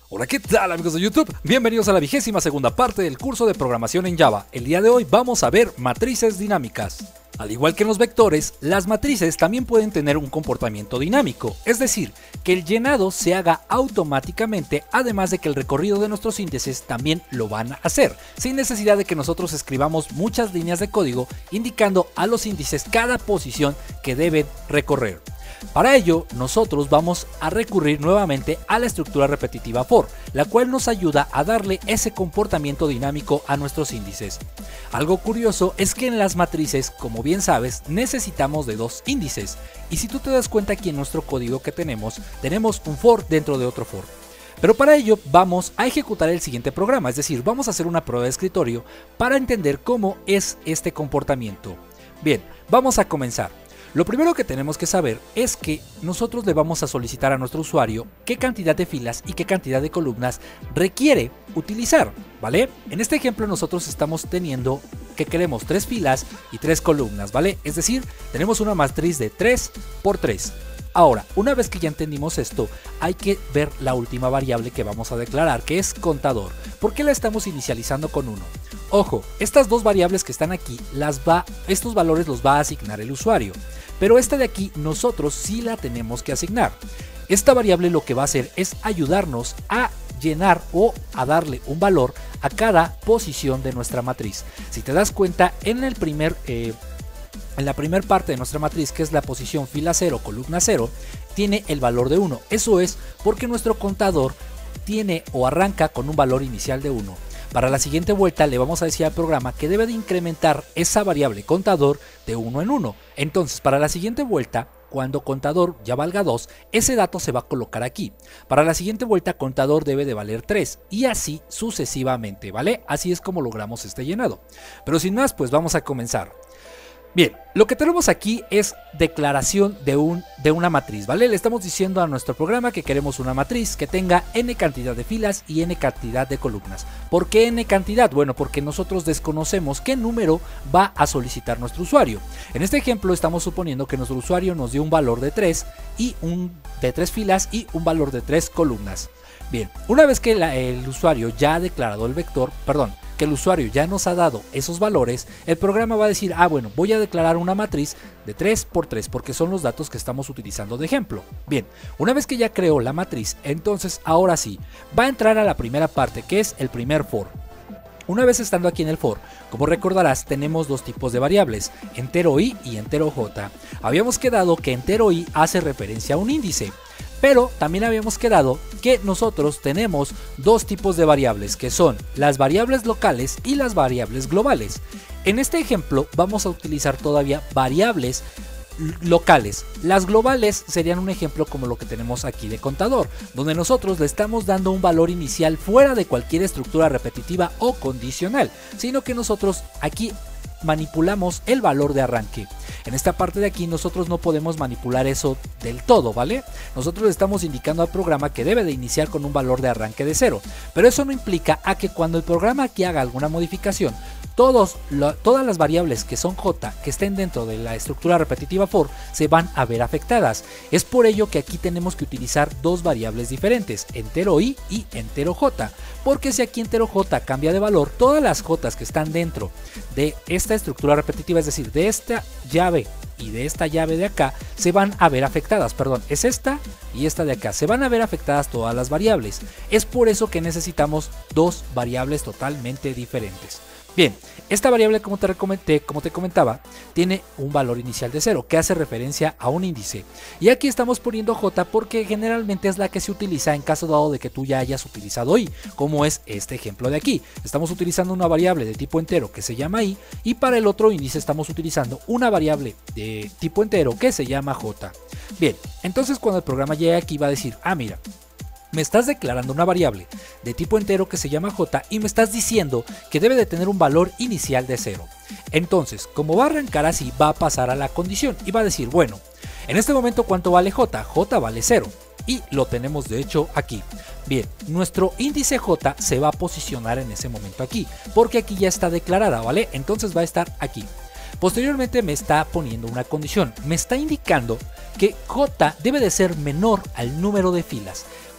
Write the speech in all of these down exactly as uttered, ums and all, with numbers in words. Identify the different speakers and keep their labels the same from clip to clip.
Speaker 1: Hola, ¿qué tal amigos de YouTube? Bienvenidos a la vigésima segunda parte del curso de programación en Java. El día de hoy vamos a ver matrices dinámicas. Al igual que en los vectores, las matrices también pueden tener un comportamiento dinámico, es decir, que el llenado se haga automáticamente, además de que el recorrido de nuestros índices también lo van a hacer, sin necesidad de que nosotros escribamos muchas líneas de código indicando a los índices cada posición que deben recorrer. Para ello, nosotros vamos a recurrir nuevamente a la estructura repetitiva for, la cual nos ayuda a darle ese comportamiento dinámico a nuestros índices. Algo curioso es que en las matrices, como bien sabes, necesitamos de dos índices, y si tú te das cuenta aquí en nuestro código que tenemos, tenemos un for dentro de otro for. Pero para ello vamos a ejecutar el siguiente programa, es decir, vamos a hacer una prueba de escritorio para entender cómo es este comportamiento. Bien, vamos a comenzar. Lo primero que tenemos que saber es que nosotros le vamos a solicitar a nuestro usuario qué cantidad de filas y qué cantidad de columnas requiere utilizar, ¿vale? En este ejemplo nosotros estamos teniendo que queremos tres filas y tres columnas, ¿vale? Es decir, tenemos una matriz de tres por tres. Ahora, una vez que ya entendimos esto, hay que ver la última variable que vamos a declarar, que es contador. ¿Por qué la estamos inicializando con uno? Ojo, estas dos variables que están aquí, las va, estos valores los va a asignar el usuario, pero esta de aquí nosotros sí la tenemos que asignar. Esta variable lo que va a hacer es ayudarnos a llenar o a darle un valor a cada posición de nuestra matriz. Si te das cuenta, en el primer... Eh, En la primera parte de nuestra matriz, que es la posición fila cero, columna cero, tiene el valor de uno. Eso es porque nuestro contador tiene o arranca con un valor inicial de uno. Para la siguiente vuelta le vamos a decir al programa que debe de incrementar esa variable contador de uno en uno. Entonces, para la siguiente vuelta, cuando contador ya valga dos, ese dato se va a colocar aquí. Para la siguiente vuelta, contador debe de valer tres y así sucesivamente, ¿vale? Así es como logramos este llenado. Pero sin más, pues vamos a comenzar. Bien, lo que tenemos aquí es declaración de, un, de una matriz, ¿vale? Le estamos diciendo a nuestro programa que queremos una matriz que tenga n cantidad de filas y n cantidad de columnas. ¿Por qué n cantidad? Bueno, porque nosotros desconocemos qué número va a solicitar nuestro usuario. En este ejemplo estamos suponiendo que nuestro usuario nos dio un valor de tres, y un, de tres filas y un valor de tres columnas. Bien, una vez que la, el usuario ya ha declarado el vector, perdón, que el usuario ya nos ha dado esos valores, el programa va a decir, ah bueno, voy a declarar una matriz de tres por tres porque son los datos que estamos utilizando de ejemplo. Bien, una vez que ya creó la matriz, entonces ahora sí, va a entrar a la primera parte, que es el primer for. Una vez estando aquí en el for, como recordarás, tenemos dos tipos de variables, entero i y entero j. Habíamos quedado que entero i hace referencia a un índice, pero también habíamos quedado que nosotros tenemos dos tipos de variables, que son las variables locales y las variables globales. En este ejemplo vamos a utilizar todavía variables locales. Las globales serían un ejemplo como lo que tenemos aquí de contador, donde nosotros le estamos dando un valor inicial fuera de cualquier estructura repetitiva o condicional, sino que nosotros aquí manipulamos el valor de arranque. En esta parte de aquí nosotros no podemos manipular eso del todo, ¿vale? Nosotros le estamos indicando al programa que debe de iniciar con un valor de arranque de cero, pero eso no implica a que cuando el programa aquí haga alguna modificación, Todos, lo, todas las variables que son j, que estén dentro de la estructura repetitiva for, se van a ver afectadas. Es por ello que aquí tenemos que utilizar dos variables diferentes, entero i y entero j, porque si aquí entero j cambia de valor, todas las j que están dentro de esta estructura repetitiva, es decir, de esta llave y de esta llave de acá, se van a ver afectadas, perdón, es esta y esta de acá, se van a ver afectadas todas las variables. Es por eso que necesitamos dos variables totalmente diferentes. Bien, esta variable, como te comenté, como te comentaba, tiene un valor inicial de cero que hace referencia a un índice. Y aquí estamos poniendo j porque generalmente es la que se utiliza en caso dado de que tú ya hayas utilizado i, como es este ejemplo de aquí. Estamos utilizando una variable de tipo entero que se llama i, y para el otro índice estamos utilizando una variable de tipo entero que se llama j. Bien, entonces cuando el programa llegue aquí va a decir, ah mira, me estás declarando una variable de tipo entero que se llama j y me estás diciendo que debe de tener un valor inicial de cero. Entonces, como va a arrancar así, va a pasar a la condición y va a decir, bueno, en este momento ¿cuánto vale j? J vale cero y lo tenemos de hecho aquí. Bien, nuestro índice j se va a posicionar en ese momento aquí, porque aquí ya está declarada, ¿vale? Entonces va a estar aquí. Posteriormente me está poniendo una condición, me está indicando que j debe de ser menor al número de filas.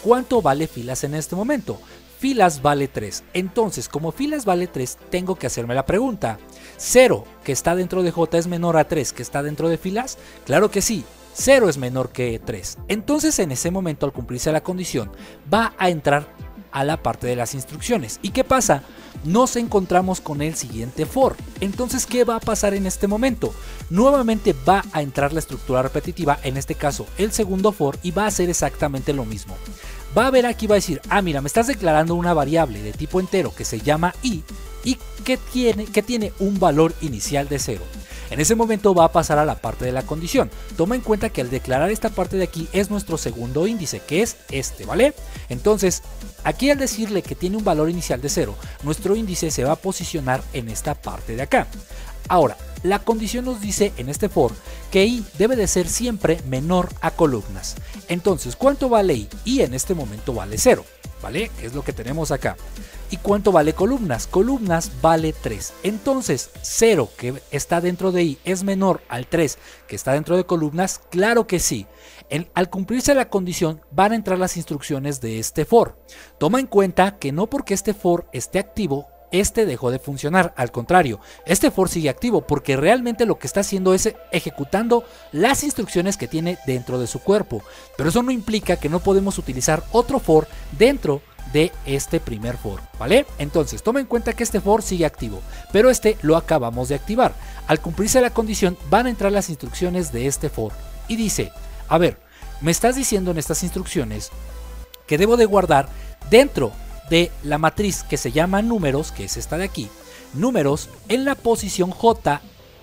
Speaker 1: ¿Cuánto vale filas en este momento? Filas vale tres. Entonces, como filas vale tres, tengo que hacerme la pregunta. ¿cero que está dentro de J es menor a tres que está dentro de filas? Claro que sí. cero es menor que tres. Entonces, en ese momento, al cumplirse la condición, va a entrar a la parte de las instrucciones. ¿Y qué pasa? Nos encontramos con el siguiente for. Entonces, ¿qué va a pasar en este momento? Nuevamente va a entrar la estructura repetitiva, en este caso el segundo for, y va a hacer exactamente lo mismo. Va a ver aquí, va a decir, ah mira, me estás declarando una variable de tipo entero que se llama i y que tiene, que tiene un valor inicial de cero. En ese momento va a pasar a la parte de la condición. Toma en cuenta que al declarar esta parte de aquí es nuestro segundo índice, que es este, ¿vale? Entonces, aquí al decirle que tiene un valor inicial de cero, nuestro índice se va a posicionar en esta parte de acá. Ahora, la condición nos dice en este for que i debe de ser siempre menor a columnas. Entonces, ¿cuánto vale i? i en este momento vale cero, ¿vale? Es lo que tenemos acá. ¿Y cuánto vale columnas? Columnas vale tres. Entonces, cero que está dentro de i es menor al tres que está dentro de columnas. Claro que sí. En, al cumplirse la condición van a entrar las instrucciones de este for. Toma en cuenta que no porque este for esté activo, este dejó de funcionar. Al contrario, este for sigue activo porque realmente lo que está haciendo es ejecutando las instrucciones que tiene dentro de su cuerpo. Pero eso no implica que no podemos utilizar otro for dentro de este primer for, ¿vale? Entonces, toma en cuenta que este for sigue activo, pero este lo acabamos de activar. Al cumplirse la condición, van a entrar las instrucciones de este for. Y dice, a ver, me estás diciendo en estas instrucciones que debo de guardar dentro de la matriz que se llama números, que es esta de aquí, números en la posición J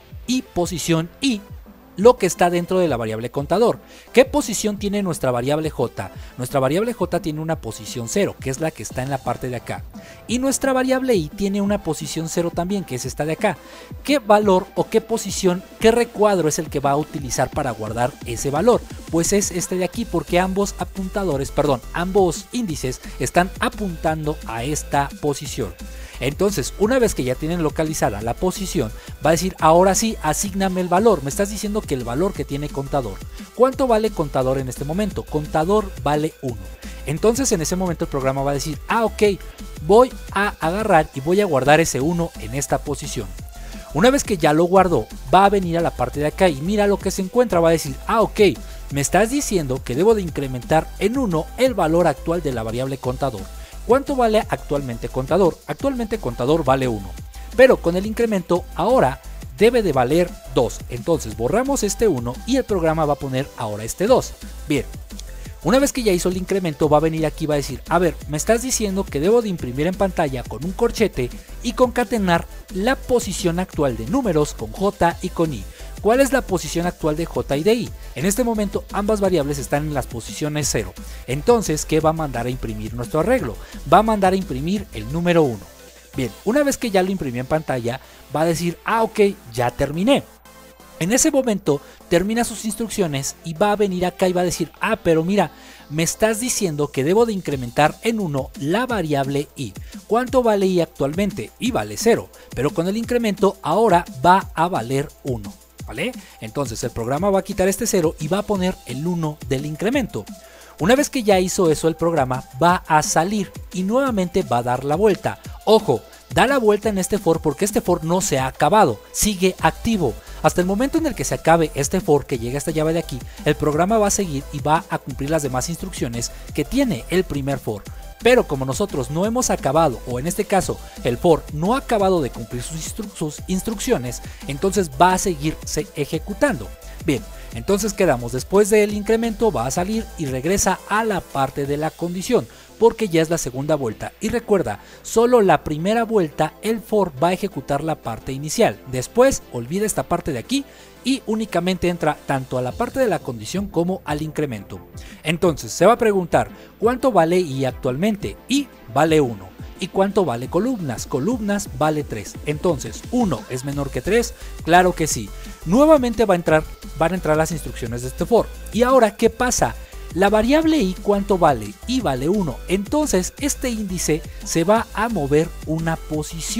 Speaker 1: y posición I, lo que está dentro de la variable contador. ¿Qué posición tiene nuestra variable J? Nuestra variable J tiene una posición cero, que es la que está en la parte de acá. Y nuestra variable I tiene una posición cero también, que es esta de acá. ¿Qué valor o qué posición, qué recuadro es el que va a utilizar para guardar ese valor? Pues es este de aquí, porque ambos apuntadores, perdón, ambos índices están apuntando a esta posición. Entonces, una vez que ya tienen localizada la posición, va a decir, ahora sí, asígname el valor. Me estás diciendo que el valor que tiene contador. ¿Cuánto vale contador en este momento? Contador vale uno. Entonces, en ese momento el programa va a decir, ah, ok, voy a agarrar y voy a guardar ese uno en esta posición. Una vez que ya lo guardó, va a venir a la parte de acá y mira lo que se encuentra. Va a decir, ah, ok, me estás diciendo que debo de incrementar en uno el valor actual de la variable contador. ¿Cuánto vale actualmente contador? Actualmente contador vale uno, pero con el incremento ahora debe de valer dos. Entonces borramos este uno y el programa va a poner ahora este dos. Bien, una vez que ya hizo el incremento va a venir aquí y va a decir, a ver, me estás diciendo que debo de imprimir en pantalla con un corchete y concatenar la posición actual de números con J y con I. ¿Cuál es la posición actual de J y de I? En este momento ambas variables están en las posiciones cero. Entonces, ¿qué va a mandar a imprimir nuestro arreglo? Va a mandar a imprimir el número uno. Bien, una vez que ya lo imprimí en pantalla, va a decir, ah, ok, ya terminé. En ese momento termina sus instrucciones y va a venir acá y va a decir, ah, pero mira, me estás diciendo que debo de incrementar en uno la variable i. ¿Cuánto vale i actualmente? I vale cero, pero con el incremento ahora va a valer uno. ¿Vale? Entonces el programa va a quitar este cero y va a poner el uno del incremento. Una vez que ya hizo eso, el programa va a salir y nuevamente va a dar la vuelta. Ojo, da la vuelta en este for porque este for no se ha acabado, sigue activo. Hasta el momento en el que se acabe este for, que llega a esta llave de aquí, el programa va a seguir y va a cumplir las demás instrucciones que tiene el primer for. Pero como nosotros no hemos acabado, o en este caso el for no ha acabado de cumplir sus, instru sus instrucciones, entonces va a seguirse ejecutando. Bien, entonces quedamos, después del incremento va a salir y regresa a la parte de la condición, porque ya es la segunda vuelta. Y recuerda, solo la primera vuelta el for va a ejecutar la parte inicial. Después olvida esta parte de aquí y únicamente entra tanto a la parte de la condición como al incremento. Entonces se va a preguntar, ¿cuánto vale i actualmente? I vale uno. ¿Y cuánto vale columnas? Columnas vale tres. Entonces, ¿uno es menor que tres? Claro que sí. Nuevamente va a entrar, van a entrar las instrucciones de este for. ¿Y ahora qué pasa? La variable i, ¿cuánto vale? I vale uno. Entonces, este índice se va a mover una posición.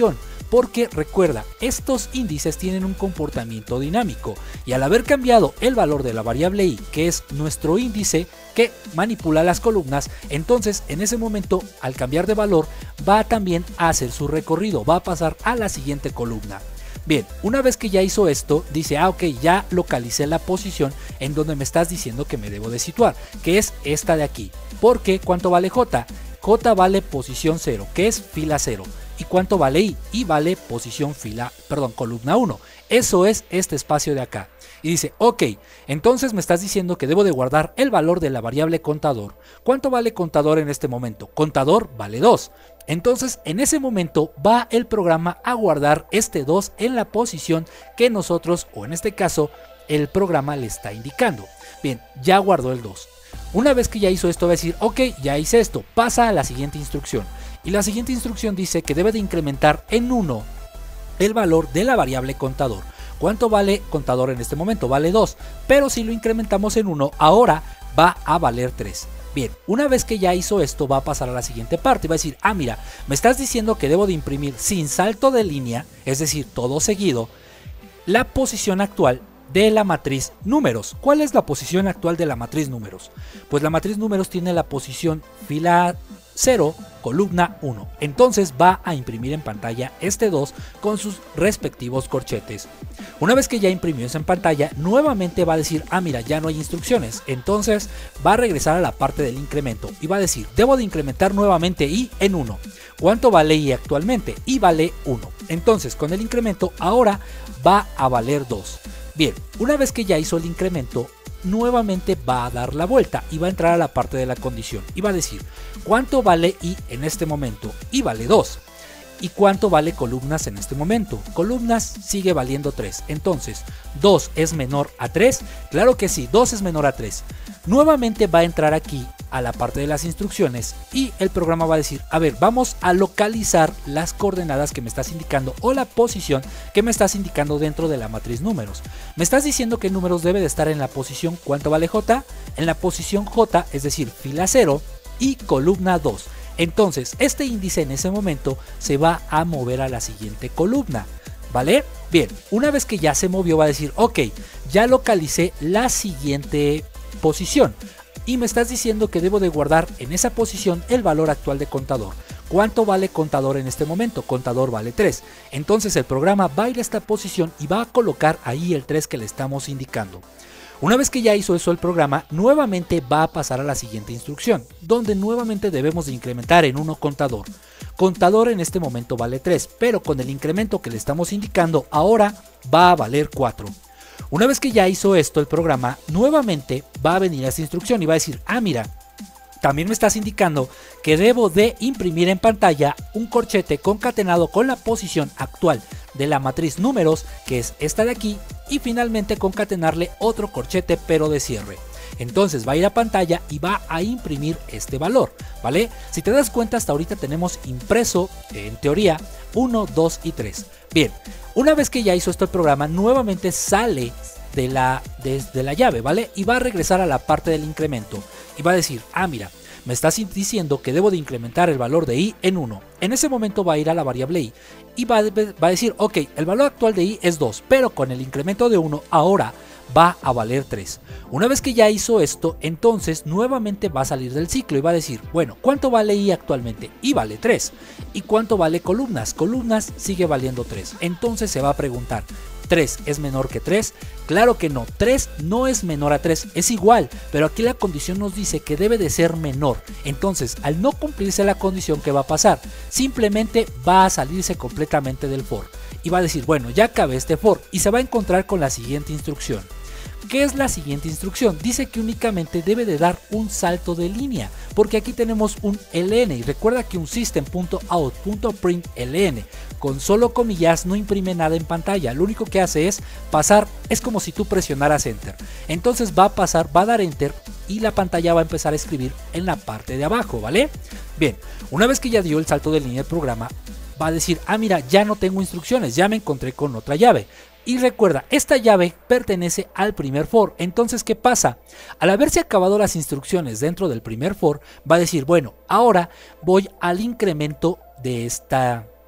Speaker 1: porque recuerda, estos índices tienen un comportamiento dinámico y al haber cambiado el valor de la variable i, que es nuestro índice que manipula las columnas, entonces en ese momento al cambiar de valor va también a hacer su recorrido, va a pasar a la siguiente columna. Bien, una vez que ya hizo esto, dice, ah ok, ya localicé la posición en donde me estás diciendo que me debo de situar, que es esta de aquí. Porque ¿cuánto vale J? J vale posición cero, que es fila cero. ¿Y cuánto vale I? I vale posición fila, perdón, columna uno. Eso es este espacio de acá. Y dice, ok, entonces me estás diciendo que debo de guardar el valor de la variable contador. ¿Cuánto vale contador en este momento? Contador vale dos. Entonces en ese momento va el programa a guardar este dos en la posición que nosotros, o en este caso, el programa le está indicando. Bien, ya guardó el dos. Una vez que ya hizo esto va a decir, ok, ya hice esto, pasa a la siguiente instrucción. Y la siguiente instrucción dice que debe de incrementar en uno el valor de la variable contador. ¿Cuánto vale contador en este momento? Vale dos, pero si lo incrementamos en uno, ahora va a valer tres. Bien, una vez que ya hizo esto va a pasar a la siguiente parte y va a decir, ah mira, me estás diciendo que debo de imprimir sin salto de línea, es decir, todo seguido, la posición actual de la matriz números. ¿Cuál es la posición actual de la matriz números? Pues la matriz números tiene la posición fila cero, columna uno. Entonces va a imprimir en pantalla este dos con sus respectivos corchetes. Una vez que ya imprimió eso en pantalla, nuevamente va a decir, ah mira, ya no hay instrucciones. Entonces va a regresar a la parte del incremento y va a decir, debo de incrementar nuevamente I en uno. ¿Cuánto vale I actualmente? I vale uno. Entonces con el incremento ahora va a valer dos. Bien, una vez que ya hizo el incremento, nuevamente va a dar la vuelta y va a entrar a la parte de la condición y va a decir, ¿cuánto vale I en este momento? I vale dos. ¿Y cuánto vale columnas en este momento? Columnas sigue valiendo tres. Entonces, dos es menor a tres. Claro que sí, dos es menor a tres. Nuevamente va a entrar aquí a la parte de las instrucciones y el programa va a decir, a ver, vamos a localizar las coordenadas que me estás indicando o la posición que me estás indicando dentro de la matriz números. Me estás diciendo que números debe de estar en la posición, ¿cuánto vale J? En la posición J, es decir, fila cero y columna dos. Entonces, este índice en ese momento se va a mover a la siguiente columna, ¿vale? Bien, una vez que ya se movió va a decir, ok, ya localicé la siguiente posición y me estás diciendo que debo de guardar en esa posición el valor actual de contador. ¿Cuánto vale contador en este momento? Contador vale tres. Entonces el programa va a ir a esta posición y va a colocar ahí el tres que le estamos indicando. Una vez que ya hizo eso el programa, nuevamente va a pasar a la siguiente instrucción, donde nuevamente debemos de incrementar en uno contador. Contador en este momento vale tres, pero con el incremento que le estamos indicando ahora va a valer cuatro. Una vez que ya hizo esto el programa, nuevamente va a venir a esta instrucción y va a decir, ah mira, también me estás indicando que debo de imprimir en pantalla un corchete concatenado con la posición actual de la matriz números, que es esta de aquí, y finalmente concatenarle otro corchete pero de cierre. Entonces va a ir a pantalla y va a imprimir este valor, ¿vale? Si te das cuenta, hasta ahorita tenemos impreso, en teoría, uno, dos y tres. Bien, una vez que ya hizo esto el programa, nuevamente sale de la, de, de la llave, ¿vale? Y va a regresar a la parte del incremento y va a decir, ah mira, me estás diciendo que debo de incrementar el valor de I en uno. En ese momento va a ir a la variable I y va a, va a decir, ok, el valor actual de I es dos, pero con el incremento de uno ahora va a valer tres. Una vez que ya hizo esto, entonces nuevamente va a salir del ciclo y va a decir, bueno, ¿cuánto vale I actualmente? I vale tres. ¿Y cuánto vale columnas? Columnas sigue valiendo tres. Entonces se va a preguntar, ¿tres es menor que tres? Claro que no, tres no es menor a tres, es igual, pero aquí la condición nos dice que debe de ser menor. Entonces, al no cumplirse la condición, ¿qué va a pasar? Simplemente va a salirse completamente del for y va a decir, bueno, ya acabé este for y se va a encontrar con la siguiente instrucción. ¿Qué es la siguiente instrucción? Dice que únicamente debe de dar un salto de línea, porque aquí tenemos un ln y recuerda que un system.out.println con solo comillas no imprime nada en pantalla, lo único que hace es pasar, es como si tú presionaras enter. Entonces va a pasar, va a dar enter y la pantalla va a empezar a escribir en la parte de abajo, ¿vale? Bien, una vez que ya dio el salto de línea el programa, va a decir, ah mira, ya no tengo instrucciones, ya me encontré con otra llave. Y recuerda, esta llave pertenece al primer for. Entonces, ¿qué pasa? Al haberse acabado las instrucciones dentro del primer for, va a decir, bueno, ahora voy al incremento de esta,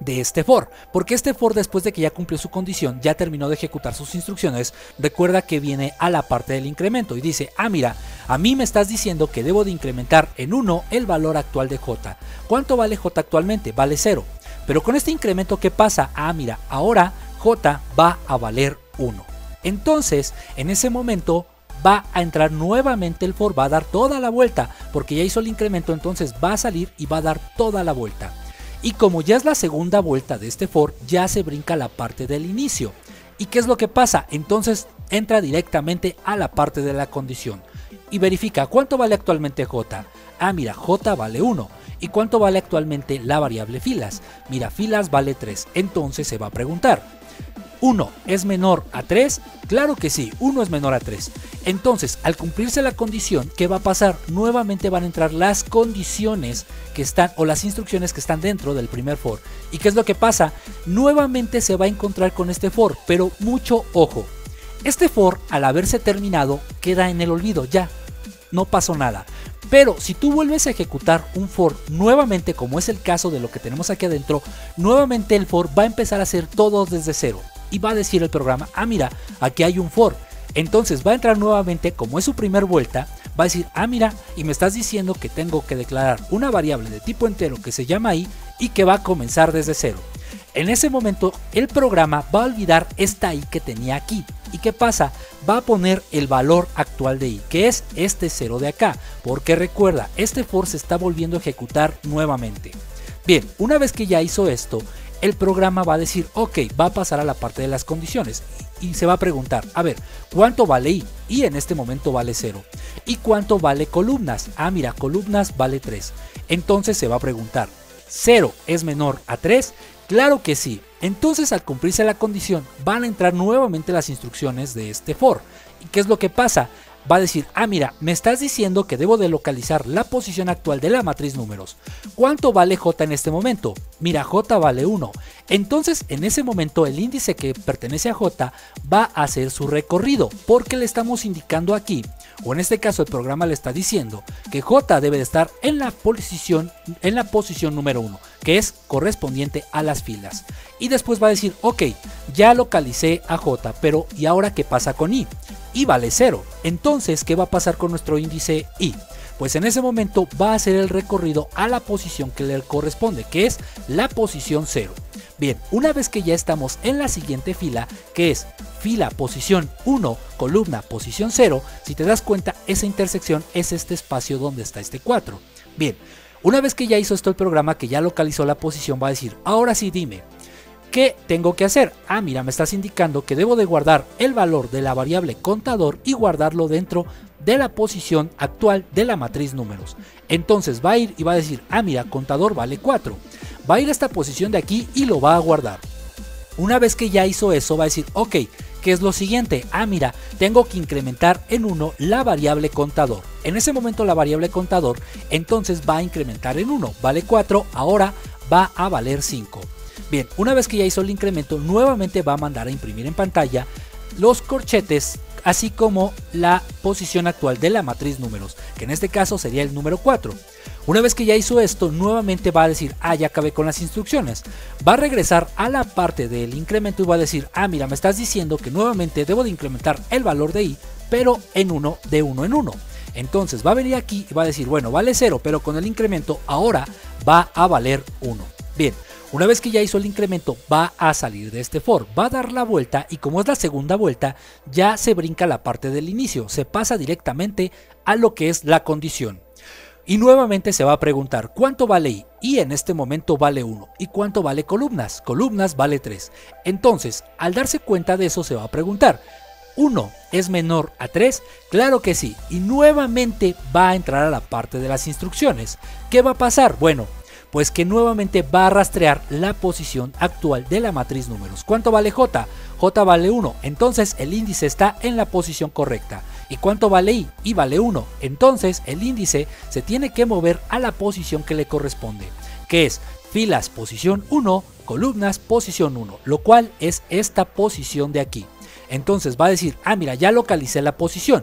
Speaker 1: de este for, porque este for, después de que ya cumplió su condición, ya terminó de ejecutar sus instrucciones, recuerda que viene a la parte del incremento y dice, ah mira, a mí me estás diciendo que debo de incrementar en uno el valor actual de j. ¿Cuánto vale j actualmente? Vale cero. Pero con este incremento, ¿qué pasa? Ah mira, ahora j va a valer uno. Entonces, en ese momento va a entrar nuevamente el for, va a dar toda la vuelta, porque ya hizo el incremento, entonces va a salir y va a dar toda la vuelta. Y como ya es la segunda vuelta de este for, ya se brinca la parte del inicio. ¿Y qué es lo que pasa? Entonces entra directamente a la parte de la condición y verifica cuánto vale actualmente j. Ah mira, j vale uno. ¿Y cuánto vale actualmente la variable filas? Mira, filas vale tres. Entonces se va a preguntar, ¿uno es menor a tres? Claro que sí, uno es menor a tres. Entonces, al cumplirse la condición, ¿qué va a pasar? Nuevamente van a entrar las condiciones que están, o las instrucciones que están dentro del primer for. ¿Y qué es lo que pasa? Nuevamente se va a encontrar con este for, pero mucho ojo. Este for, al haberse terminado, queda en el olvido, ya, no pasó nada. Pero si tú vuelves a ejecutar un for nuevamente, como es el caso de lo que tenemos aquí adentro, nuevamente el for va a empezar a hacer todo desde cero. Y va a decir el programa, ah mira, aquí hay un for. Entonces va a entrar nuevamente, como es su primer vuelta, va a decir, ah mira, y me estás diciendo que tengo que declarar una variable de tipo entero que se llama i y que va a comenzar desde cero. En ese momento el programa va a olvidar esta i que tenía aquí. ¿Y qué pasa? Va a poner el valor actual de i, que es este cero de acá, porque recuerda, este for se está volviendo a ejecutar nuevamente. Bien, una vez que ya hizo esto, el programa va a decir, ok, va a pasar a la parte de las condiciones y se va a preguntar, a ver, ¿cuánto vale i? Y en este momento vale cero. ¿Y cuánto vale columnas? Ah, mira, columnas vale tres. Entonces se va a preguntar, ¿cero es menor a tres? Claro que sí. Entonces, al cumplirse la condición, van a entrar nuevamente las instrucciones de este for. ¿Y qué es lo que pasa? Va a decir, ah mira, me estás diciendo que debo de localizar la posición actual de la matriz números. ¿Cuánto vale j en este momento? Mira, j vale uno. Entonces, en ese momento, el índice que pertenece a j va a hacer su recorrido, porque le estamos indicando aquí, o en este caso el programa le está diciendo, que j debe de estar en la posición, en la posición número uno, que es correspondiente a las filas. Y después va a decir, ok, ya localicé a j, pero ¿y ahora qué pasa con i? I vale cero. Entonces, ¿qué va a pasar con nuestro índice i? Pues en ese momento va a hacer el recorrido a la posición que le corresponde, que es la posición cero. Bien, una vez que ya estamos en la siguiente fila, que es fila posición uno, columna posición cero, si te das cuenta, esa intersección es este espacio donde está este cuatro. Bien, una vez que ya hizo esto el programa, que ya localizó la posición, va a decir, ahora sí dime, ¿qué tengo que hacer? Ah, mira, me estás indicando que debo de guardar el valor de la variable contador y guardarlo dentro de la posición actual de la matriz números. Entonces va a ir y va a decir, ah, mira, contador vale cuatro. Va a ir a esta posición de aquí y lo va a guardar. Una vez que ya hizo eso, va a decir, ok, ¿qué es lo siguiente? Ah, mira, tengo que incrementar en uno la variable contador. En ese momento la variable contador entonces va a incrementar en uno, vale cuatro, ahora va a valer cinco. Bien, una vez que ya hizo el incremento, nuevamente va a mandar a imprimir en pantalla los corchetes, así como la posición actual de la matriz números, que en este caso sería el número cuatro. Una vez que ya hizo esto, nuevamente va a decir, ah, ya acabé con las instrucciones. Va a regresar a la parte del incremento y va a decir, ah, mira, me estás diciendo que nuevamente debo de incrementar el valor de i, pero en uno, de uno en uno. Entonces va a venir aquí y va a decir, bueno, vale cero, pero con el incremento ahora va a valer uno. Bien. Una vez que ya hizo el incremento, va a salir de este for, va a dar la vuelta y como es la segunda vuelta, ya se brinca la parte del inicio, se pasa directamente a lo que es la condición. Y nuevamente se va a preguntar, ¿cuánto vale i? Y en este momento vale uno. ¿Y cuánto vale columnas? Columnas vale tres. Entonces, al darse cuenta de eso, se va a preguntar, ¿uno es menor a tres? Claro que sí. Y nuevamente va a entrar a la parte de las instrucciones. ¿Qué va a pasar? Bueno, pues que nuevamente va a rastrear la posición actual de la matriz números. ¿Cuánto vale j? J vale uno, entonces el índice está en la posición correcta. ¿Y cuánto vale i? I vale uno, entonces el índice se tiene que mover a la posición que le corresponde, que es filas posición uno, columnas posición uno, lo cual es esta posición de aquí. Entonces va a decir, ah mira, ya localicé la posición.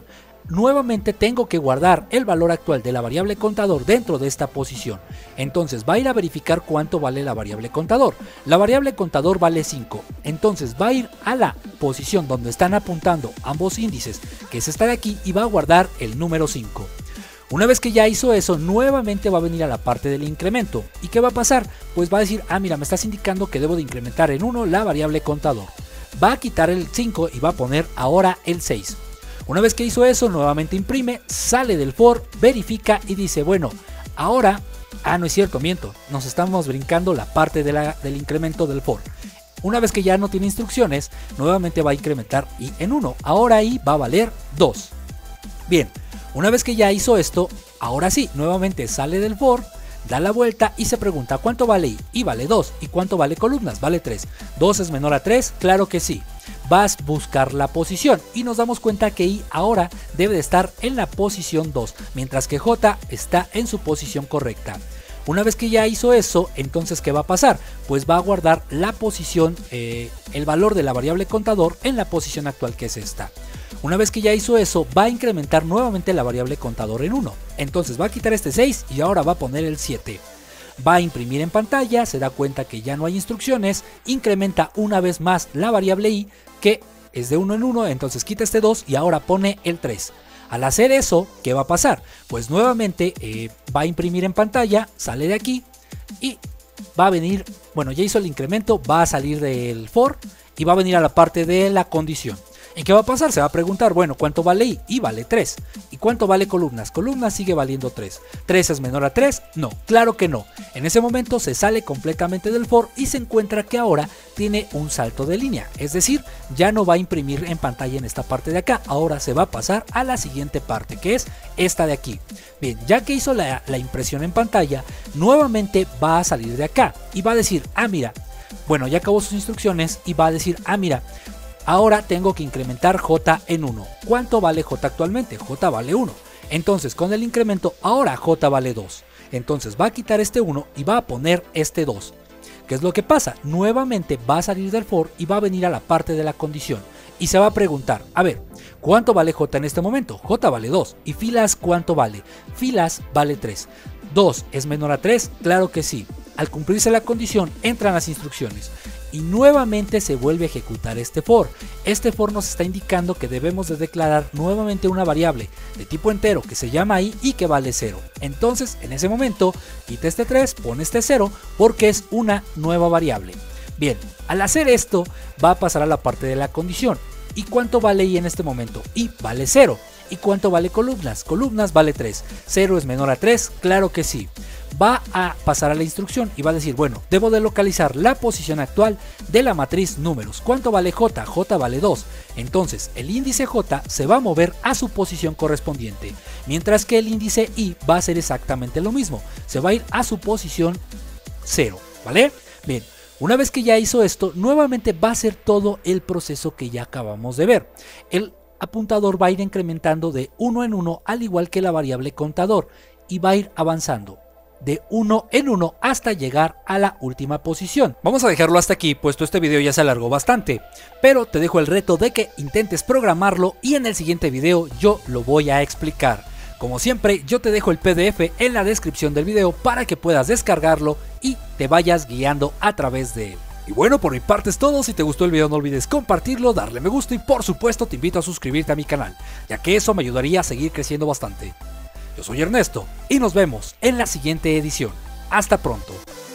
Speaker 1: nuevamente tengo que guardar el valor actual de la variable contador dentro de esta posición. Entonces va a ir a verificar cuánto vale la variable contador. La variable contador vale cinco, entonces va a ir a la posición donde están apuntando ambos índices, que es esta de aquí, y va a guardar el número cinco. Una vez que ya hizo eso, nuevamente va a venir a la parte del incremento. ¿Y qué va a pasar? Pues va a decir, ah mira, me estás indicando que debo de incrementar en uno la variable contador. Va a quitar el cinco y va a poner ahora el seis. Una vez que hizo eso, nuevamente imprime, sale del for, verifica y dice, bueno, ahora, ah no es cierto, miento, nos estamos brincando la parte de la, del incremento del for. Una vez que ya no tiene instrucciones, nuevamente va a incrementar i en uno, ahora i va a valer dos. Bien, una vez que ya hizo esto, ahora sí, nuevamente sale del for, da la vuelta y se pregunta ¿cuánto vale i? I vale dos. ¿Y cuánto vale columnas? Vale tres. ¿dos es menor a tres? Claro que sí. Vas a buscar la posición y nos damos cuenta que i ahora debe de estar en la posición dos, mientras que j está en su posición correcta. Una vez que ya hizo eso, entonces ¿qué va a pasar? Pues va a guardar la posición, eh, el valor de la variable contador en la posición actual, que es esta. Una vez que ya hizo eso, va a incrementar nuevamente la variable contador en uno. Entonces va a quitar este seis y ahora va a poner el siete. Va a imprimir en pantalla, se da cuenta que ya no hay instrucciones, incrementa una vez más la variable i, que es de uno en uno, entonces quita este dos y ahora pone el tres. Al hacer eso, ¿qué va a pasar? Pues nuevamente eh, va a imprimir en pantalla, sale de aquí y va a venir, bueno, ya hizo el incremento, va a salir del for y va a venir a la parte de la condición. ¿Y qué va a pasar? Se va a preguntar, bueno, ¿cuánto vale i? I vale tres. ¿Y cuánto vale columnas? Columnas sigue valiendo tres. ¿tres es menor a tres? No, claro que no. En ese momento se sale completamente del for y se encuentra que ahora tiene un salto de línea. Es decir, ya no va a imprimir en pantalla en esta parte de acá. Ahora se va a pasar a la siguiente parte, que es esta de aquí. Bien, ya que hizo la, la impresión en pantalla, nuevamente va a salir de acá y va a decir, ah mira, bueno, ya acabó sus instrucciones y va a decir, ah mira, ahora tengo que incrementar j en uno. ¿Cuánto vale j actualmente? J vale uno. Entonces con el incremento ahora j vale dos. Entonces va a quitar este uno y va a poner este dos. ¿Qué es lo que pasa? Nuevamente va a salir del for y va a venir a la parte de la condición. Y se va a preguntar, a ver, ¿cuánto vale j en este momento? J vale dos. ¿Y filas cuánto vale? Filas vale tres. ¿dos es menor a tres? Claro que sí. Al cumplirse la condición entran las instrucciones. Y nuevamente se vuelve a ejecutar este for. Este for nos está indicando que debemos de declarar nuevamente una variable de tipo entero que se llama i y que vale cero. Entonces en ese momento quita este tres, pone este cero porque es una nueva variable. Bien, al hacer esto va a pasar a la parte de la condición. ¿Y cuánto vale i en este momento? I vale cero. ¿Y cuánto vale columnas? Columnas vale tres. ¿cero es menor a tres? Claro que sí. Va a pasar a la instrucción y va a decir, bueno, debo de localizar la posición actual de la matriz números. ¿Cuánto vale j? J vale dos. Entonces el índice j se va a mover a su posición correspondiente, mientras que el índice i va a ser exactamente lo mismo. Se va a ir a su posición cero, ¿vale? Bien, una vez que ya hizo esto, nuevamente va a hacer todo el proceso que ya acabamos de ver. El apuntador va a ir incrementando de uno en uno, al igual que la variable contador, y va a ir avanzando de uno en uno hasta llegar a la última posición. Vamos a dejarlo hasta aquí, puesto este video ya se alargó bastante, pero te dejo el reto de que intentes programarlo y en el siguiente video yo lo voy a explicar. Como siempre, yo te dejo el P D F en la descripción del video para que puedas descargarlo y te vayas guiando a través de él. Y bueno, por mi parte es todo. Si te gustó el video no olvides compartirlo, darle me gusta y por supuesto te invito a suscribirte a mi canal, ya que eso me ayudaría a seguir creciendo bastante. Yo soy Ernesto y nos vemos en la siguiente edición. Hasta pronto.